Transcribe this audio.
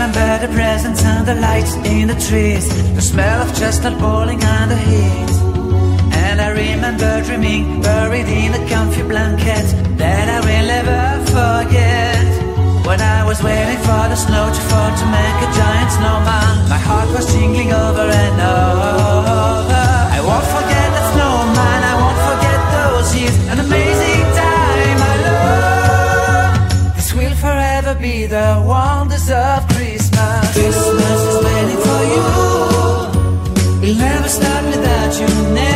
remember the presents and the lights in the trees, the smell of chestnut boiling and the heat. And I remember dreaming, buried in a comfy blanket, that I will never forget. When I was waiting for the snow to fall to make a giant snowman, my heart was jingling over and over. I won't forget that snowman, I won't forget those years, an amazing time I love. This will forever be the wonders of Christmas. Christmas is waiting for you. We'll never stop without you.